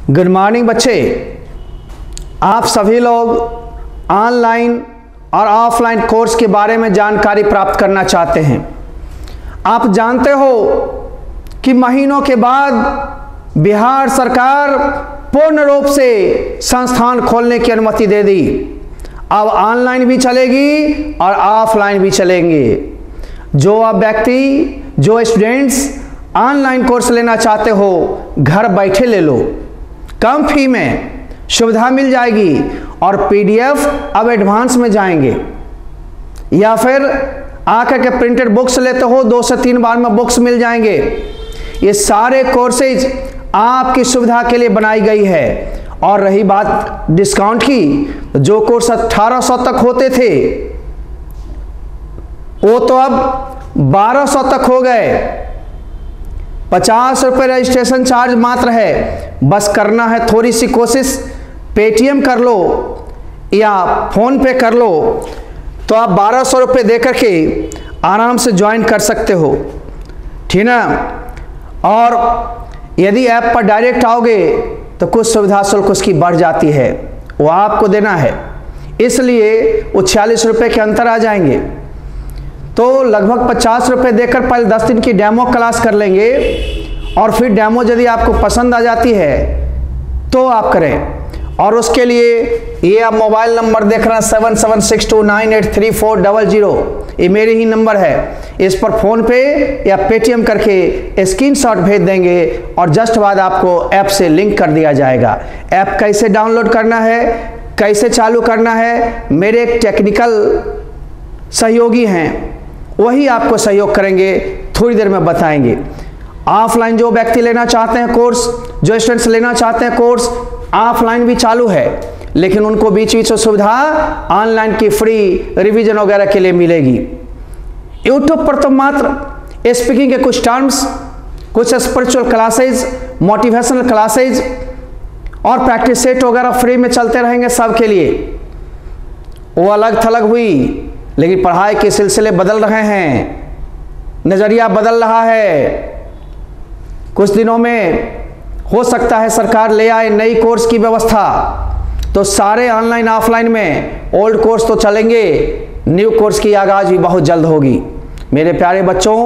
Good morning बच्चे। आप सभी लोग ऑनलाइन और ऑफलाइन कोर्स के बारे में जानकारी प्राप्त करना चाहते हैं। आप जानते हो कि महीनों के बाद बिहार सरकार पूर्ण रूप से संस्थान खोलने की अनुमति दे दी। अब ऑनलाइन भी चलेगी और ऑफलाइन भी चलेंगे। जो अब व्यक्ति, जो स्टूडेंट्स ऑनलाइन कोर्स लेना चाहते हो, घर बैठे ले लो, कम फी में सुविधा मिल जाएगी और पीडीएफ अब एडवांस में जाएंगे। या फिर आकर के प्रिंटेड बुक्स लेते हो, 2 से 3 बार में बुक्स मिल जाएंगे। ये सारे कोर्सेज आपकी सुविधा के लिए बनाई गई है। और रही बात डिस्काउंट की, जो कोर्स 1800 तक होते थे वो तो अब 1200 तक हो गए। 50 रुपये रजिस्ट्रेशन चार्ज मात्र है। बस करना है थोड़ी सी कोशिश, पेटीएम कर लो या फोन पे कर लो, तो आप 1200 रुपये दे करके आराम से ज्वाइन कर सकते हो, ठीक ना। और यदि ऐप पर डायरेक्ट आओगे तो कुछ सुविधा शुल्क उसकी बढ़ जाती है, वो आपको देना है, इसलिए वो 46 रुपये के अंतर आ जाएंगे। तो लगभग 50 रुपये देकर पहले 10 दिन की डेमो क्लास कर लेंगे और फिर डेमो यदि आपको पसंद आ जाती है तो आप करें। और उसके लिए ये आप मोबाइल नंबर देख रहे हैं 7762983400, ये मेरे ही नंबर है। इस पर फ़ोन पे या पेटीएम करके स्क्रीनशॉट भेज देंगे और जस्ट बाद आपको ऐप से लिंक कर दिया जाएगा। ऐप कैसे डाउनलोड करना है, कैसे चालू करना है, मेरे एक टेक्निकल सहयोगी हैं, वही आपको सहयोग करेंगे, थोड़ी देर में बताएंगे। ऑफलाइन जो व्यक्ति लेना चाहते हैं कोर्स, जो स्टूडेंट्स लेना चाहते हैं कोर्स, ऑफलाइन भी चालू है, लेकिन उनको बीच बीच में सुविधा ऑनलाइन की फ्री रिवीजन वगैरह के लिए मिलेगी। यूट्यूब पर तो मात्र स्पीकिंग के कुछ टर्म्स, कुछ स्पिरिचुअल क्लासेज, मोटिवेशनल क्लासेज और प्रैक्टिस सेट वगैरह फ्री में चलते रहेंगे सबके लिए। वो अलग थलग हुई, लेकिन पढ़ाई के सिलसिले बदल रहे हैं, नज़रिया बदल रहा है। कुछ दिनों में हो सकता है सरकार ले आए नई कोर्स की व्यवस्था, तो सारे ऑनलाइन ऑफलाइन में ओल्ड कोर्स तो चलेंगे, न्यू कोर्स की आगाज भी बहुत जल्द होगी। मेरे प्यारे बच्चों,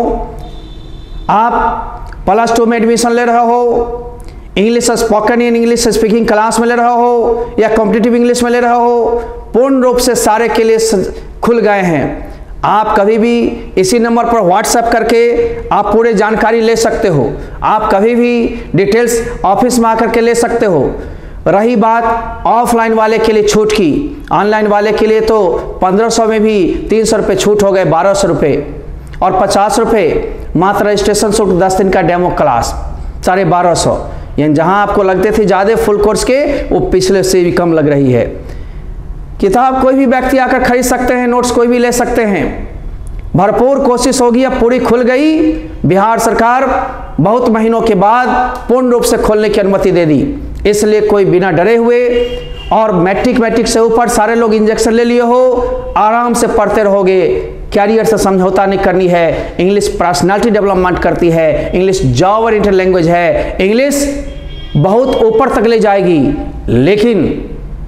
आप +2 में एडमिशन ले रहे हो, English spoken in English speaking class में ले रहे हो या कॉम्पिटिटिव इंग्लिश में ले रहे हो, पूर्ण रूप से सारे के लिए खुल गए हैं। आप कभी भी इसी नंबर पर व्हाट्सएप करके आप पूरे जानकारी ले सकते हो। आप कभी भी डिटेल्स ऑफिस में आकर के ले सकते हो। रही बात ऑफलाइन वाले के लिए छूट की, ऑनलाइन वाले के लिए तो 1500 में भी 300 रुपये छूट हो गए, 1200 रुपये और 50 रुपये मात्र रजिस्ट्रेशन शुल्क 10 दिन का डेमो क्लास, 1250। यानी जहां आपको लगते थे ज़्यादा फुल कोर्स के, वो पिछले से भी कम लग रही है। किताब कोई भी व्यक्ति आकर खरीद सकते हैं, नोट्स कोई भी ले सकते हैं। भरपूर कोशिश होगी, अब पूरी खुल गई। बिहार सरकार बहुत महीनों के बाद पूर्ण रूप से खोलने की अनुमति दे दी, इसलिए कोई बिना डरे हुए और मैट्रिक से ऊपर सारे लोग इंजेक्शन ले लिए हो, आराम से पढ़ते रहोगे। कैरियर से समझौता नहीं करनी है। इंग्लिश पर्सनालिटी डेवलपमेंट करती है, इंग्लिश जॉब और इंटर लैंग्वेज है, इंग्लिश बहुत ऊपर तक ले जाएगी, लेकिन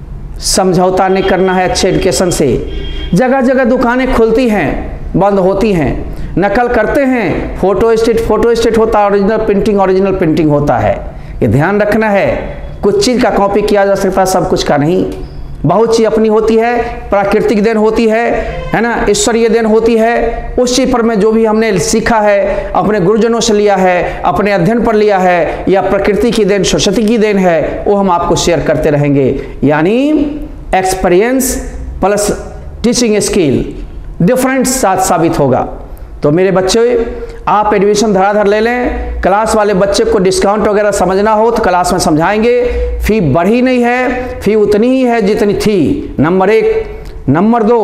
समझौता नहीं करना है अच्छे एजुकेशन से। जगह जगह दुकानें खुलती हैं, बंद होती हैं, नकल करते हैं, फोटो स्टेट होता है, ओरिजिनल प्रिंटिंग होता है। ये ध्यान रखना है, कुछ चीज़ का कॉपी किया जा सकता है, सब कुछ का नहीं। बहुत चीज़ अपनी होती है, प्राकृतिक देन होती है ना, ईश्वरीय देन होती है। उस चीज़ पर में जो भी हमने सीखा है, अपने गुरुजनों से लिया है, अपने अध्ययन पर लिया है, या प्रकृति की देन, सरस्वती की देन है, वो हम आपको शेयर करते रहेंगे। यानी experience plus teaching skill different साथ साबित होगा। तो मेरे बच्चे, आप एडमिशन धड़ाधड़ ले लें। क्लास वाले बच्चे को डिस्काउंट वगैरह समझना हो तो क्लास में समझाएंगे। फी बढ़ी नहीं है, फी उतनी ही है जितनी थी, नंबर 1। नंबर 2,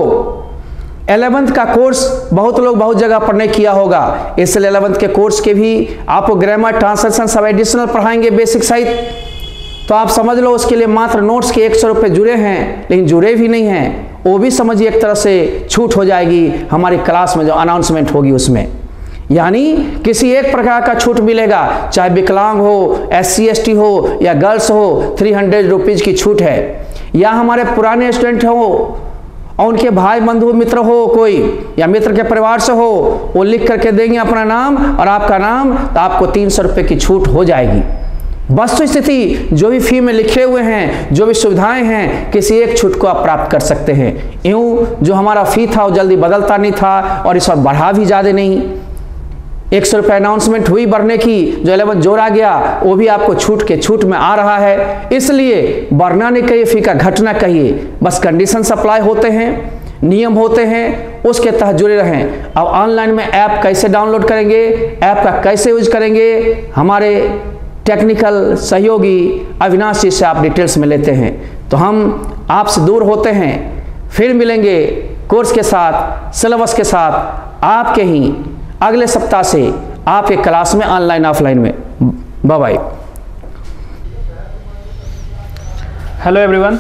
11th का कोर्स बहुत लोग बहुत जगह पर नहीं किया होगा, इसलिए 11th के कोर्स के भी आपको ग्रामर, ट्रांसलेशन सब एडिशनल पढ़ाएंगे, बेसिक सहित। तो आप समझ लो उसके लिए मात्र नोट्स के 100 रुपये जुड़े हैं, लेकिन जुड़े भी नहीं हैं, वो भी समझिए एक तरह से छूट हो जाएगी हमारी क्लास में जो अनाउंसमेंट होगी उसमें। यानी किसी एक प्रकार का छूट मिलेगा, चाहे विकलांग हो, SC ST हो या गर्ल्स हो, 300 रुपीज़ की छूट है। या हमारे पुराने स्टूडेंट हो और उनके भाई बंधु मित्र हो कोई, या मित्र के परिवार से हो, वो लिख करके देंगे अपना नाम और आपका नाम, तो आपको 300 रुपये की छूट हो जाएगी। वस्तुस्थिति जो भी फी में लिखे हुए हैं, जो भी सुविधाएं हैं, किसी एक छूट को आप प्राप्त कर सकते हैं। यूँ जो हमारा फी था वो जल्दी बदलता नहीं था और इस बार बढ़ा भी ज़्यादा नहीं। 100 रुपये अनाउंसमेंट हुई बढ़ने की, जो 11 जोड़ा गया वो भी आपको छूट में आ रहा है। इसलिए बढ़ना नहीं कहिए, फी का घटना कहिए, बस कंडीशन सप्लाई होते हैं, नियम होते हैं, उसके तहत जुड़े रहें। अब ऑनलाइन में ऐप कैसे डाउनलोड करेंगे, ऐप का कैसे यूज करेंगे, हमारे टेक्निकल सहयोगी अविनाश जी से आप डिटेल्स में लेते हैं। तो हम आपसे दूर होते हैं, फिर मिलेंगे कोर्स के साथ, सिलेबस के साथ आपके ही अगले सप्ताह से आपके क्लास में, ऑनलाइन ऑफलाइन में। Bye bye. हेलो एवरीवन,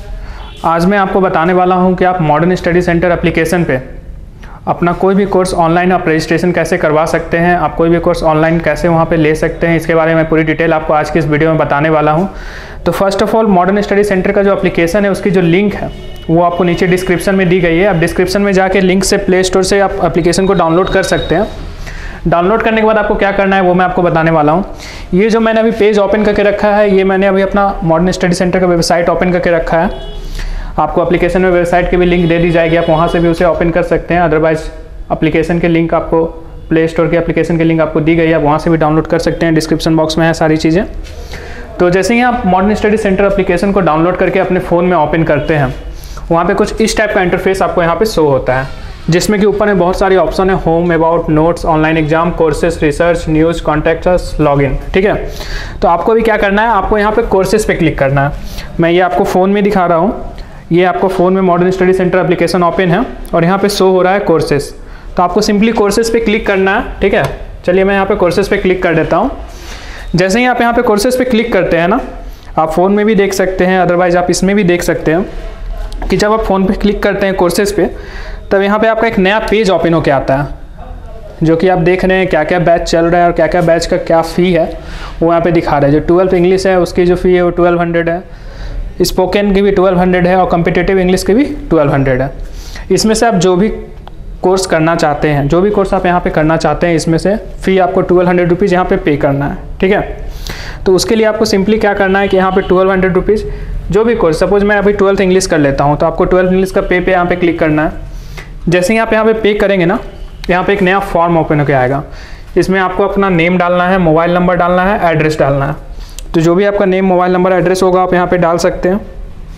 आज मैं आपको बताने वाला हूं कि आप मॉडर्न स्टडी सेंटर एप्लीकेशन पे अपना कोई भी कोर्स ऑनलाइन आप रजिस्ट्रेशन कैसे करवा सकते हैं, आप कोई भी कोर्स ऑनलाइन कैसे वहां पे ले सकते हैं, इसके बारे में पूरी डिटेल आपको आज की इस वीडियो में बताने वाला हूं। तो first of all, modern study centre का जो एप्लीकेशन है उसकी जो लिंक है वो आपको नीचे डिस्क्रिप्शन में दी गई है। आप डिस्क्रिप्शन में जाके लिंक से प्ले स्टोर से आप एप्लीकेशन को डाउनलोड कर सकते हैं। डाउनलोड करने के बाद आपको क्या करना है वो मैं आपको बताने वाला हूँ। ये जो मैंने अभी पेज ओपन करके रखा है, ये मैंने अभी अपना मॉडर्न स्टडी सेंटर का वेबसाइट ओपन करके रखा है। आपको एप्लीकेशन में वेबसाइट की भी लिंक दे दी जाएगी, आप वहाँ से भी उसे ओपन कर सकते हैं। अदरवाइज एप्लीकेशन के लिंक आपको, प्ले स्टोर के एप्लीकेशन के लिंक आपको दी गई है, आप वहाँ से भी डाउनलोड कर सकते हैं। डिस्क्रिप्शन बॉक्स में है सारी चीज़ें। तो जैसे ही आप मॉडर्न स्टडी सेंटर एप्लीकेशन को डाउनलोड करके अपने फ़ोन में ओपन करते हैं, वहाँ पे कुछ इस टाइप का इंटरफेस आपको यहाँ पे शो होता है, जिसमें कि ऊपर में बहुत सारी ऑप्शन है, home, about, notes, online exam, courses, research, news, contacts, login. ठीक है, तो आपको भी क्या करना है, आपको यहाँ पे कोर्सेज पे क्लिक करना है। मैं ये आपको फ़ोन में दिखा रहा हूँ, ये आपको फ़ोन में modern study centre application open है और यहाँ पे शो हो रहा है कोर्सेज। तो आपको सिंपली कोर्सेज पे क्लिक करना है। ठीक है, चलिए मैं यहाँ पे कोर्सेज पे क्लिक कर देता हूँ। जैसे ही आप यहाँ पे कोर्सेज पे क्लिक करते हैं ना, आप फ़ोन में भी देख सकते हैं, अदरवाइज आप इसमें भी देख सकते हैं कि जब आप फ़ोन पे क्लिक करते हैं कोर्सेज पे, तब यहाँ पे आपका एक नया पेज ओपन होके आता है, जो कि आप देख रहे हैं क्या क्या बैच चल रहा है और क्या क्या बैच का क्या फ़ी है वो यहाँ पे दिखा रहा है। जो 12th इंग्लिश है उसकी जो फ़ी है वो 1200 है, स्पोकन की भी 1200 है और कम्पिटिटिव इंग्लिश की भी 1200 है। इसमें से आप जो भी कोर्स करना चाहते हैं, जो भी कोर्स आप यहाँ पे करना चाहते हैं, इसमें से फ़ी आपको 1200 रुपीज़ यहाँ पे करना है। ठीक है, तो उसके लिए आपको सिंपली क्या करना है कि यहाँ पे 1200 रुपीज़ जो भी कोर्स, सपोज मैं अभी 12th इंग्लिश कर लेता हूँ, तो आपको 12th इंग्लिश का पे यहाँ पे क्लिक करना है। जैसे ही आप यहाँ पे करेंगे ना, यहाँ पे एक नया फॉर्म ओपन होकर आएगा। इसमें आपको अपना नेम डालना है, मोबाइल नंबर डालना है, एड्रेस डालना है। तो जो भी आपका नेम, मोबाइल नंबर, एड्रेस होगा आप यहाँ पे डाल सकते हैं।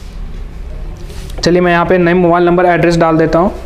चलिए मैं यहाँ पे नेम, मोबाइल नंबर, एड्रेस डाल देता हूँ।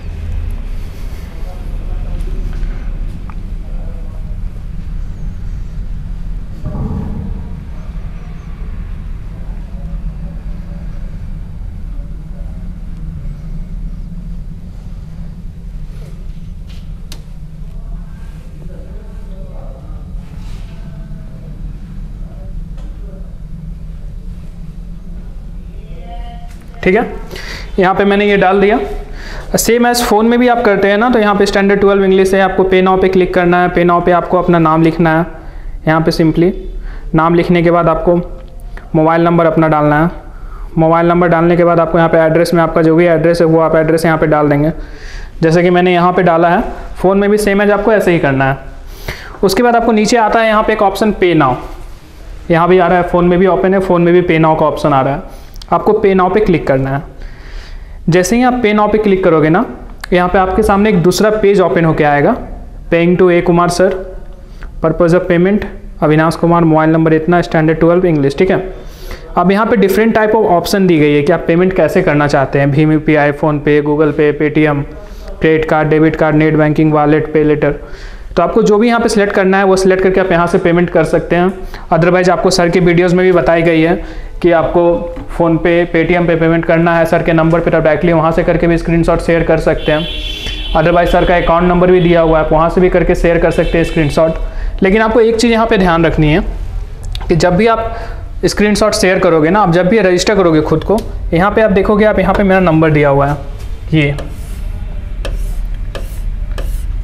ठीक है, यहाँ पे मैंने ये डाल दिया। सेम एज फ़ोन में भी आप करते हैं ना, तो यहाँ पे स्टैंडर्ड 12 इंग्लिश है, आपको पे नाउ पे क्लिक करना है। पे नाउ पे आपको अपना नाम लिखना है, यहाँ पे सिंपली नाम लिखने के बाद आपको मोबाइल नंबर अपना डालना है। मोबाइल नंबर डालने के बाद आपको यहाँ पे एड्रेस में आपका जो भी एड्रेस है वो आप एड्रेस यहाँ पे डाल देंगे, जैसे कि मैंने यहाँ पे डाला है। फ़ोन में भी सेम एज आपको ऐसे ही करना है। उसके बाद आपको नीचे आता है यहाँ पे एक ऑप्शन पे नाउ, यहाँ भी आ रहा है, फ़ोन में भी ओपन है, फ़ोन में भी पे नाउ का ऑप्शन आ रहा है। आपको पे नाउ पे क्लिक करना है। जैसे ही आप पे नाउ पे क्लिक करोगे ना, यहाँ पे आपके सामने एक दूसरा पेज ओपन होके आएगा। Paying to A Kumar sir, purpose of payment Avinash Kumar, mobile number इतना, स्टैंडर्ड 12 इंग्लिश। ठीक है, अब यहाँ पे डिफरेंट टाइप ऑफ ऑप्शन दी गई है कि आप पेमेंट कैसे करना चाहते हैं। भीम UPI, PhonePe, Google pay, Paytm, credit card, debit card, net banking, wallet, pay later. तो आपको जो भी यहाँ पे सिलेक्ट करना है वो सिलेक्ट करके आप यहाँ से पेमेंट कर सकते हैं। अदरवाइज आपको सर की वीडियोस में भी बताई गई है कि आपको फ़ोन पे, पेटीएम पे पेमेंट करना है सर के नंबर पे, तो डायरेक्टली वहाँ से करके भी स्क्रीनशॉट शेयर कर सकते हैं। अदरवाइज सर का अकाउंट नंबर भी दिया हुआ है, वहाँ से भी करके शेयर कर सकते हैं स्क्रीनशॉट। लेकिन आपको एक चीज़ यहाँ पे ध्यान रखनी है कि जब भी आप स्क्रीनशॉट शेयर करोगे ना, आप जब भी रजिस्टर करोगे खुद को, यहाँ पे आप देखोगे, आप यहाँ पे मेरा नंबर दिया हुआ है, ये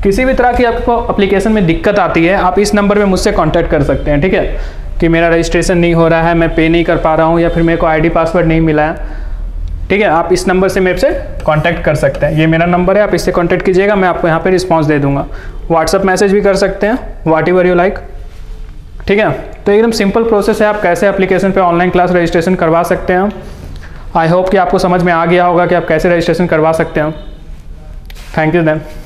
किसी भी तरह की आपको एप्लीकेशन में दिक्कत आती है, आप इस नंबर पे मुझसे कांटेक्ट कर सकते हैं, ठीक है, कि मेरा रजिस्ट्रेशन नहीं हो रहा है, मैं पे नहीं कर पा रहा हूँ, या फिर मेरे को आईडी पासवर्ड नहीं मिला है, ठीक है, आप इस नंबर से मेरे से कांटेक्ट कर सकते हैं। ये मेरा नंबर है, आप इससे कांटेक्ट कीजिएगा, मैं आपको यहाँ पे रिस्पांस दे दूंगा। व्हाट्सअप मैसेज भी कर सकते हैं, व्हाट एवर यू लाइक, ठीक है। तो एकदम सिंपल प्रोसेस है, आप कैसे एप्लीकेशन पे ऑनलाइन क्लास रजिस्ट्रेशन करवा सकते हैं। आई होप कि आपको समझ में आ गया होगा कि आप कैसे रजिस्ट्रेशन करवा सकते हैं। Thank you then.